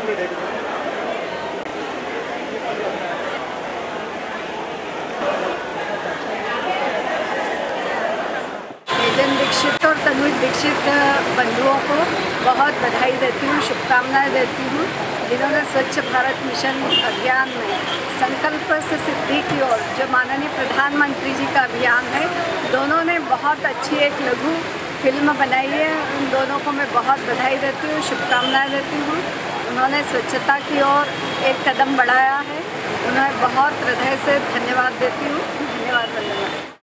Agent Dixit और तनुज दीक्षित बंधुओं को बहुत बधाई देती हूँ, शुभकामनाएं देती हूँ, जिन्होंने स्वच्छ भारत मिशन अभियान में संकल्प से सिद्धि की ओर जो माननीय प्रधानमंत्री जी का अभियान है, दोनों ने बहुत अच्छी एक लघु फिल्म बनाई है। उन दोनों को मैं बहुत बधाई देती हूँ, शुभकामनाएं देती हूँ। उन्होंने स्वच्छता की ओर एक कदम बढ़ाया है, उन्हें बहुत हृदय से धन्यवाद देती हूँ। धन्यवाद।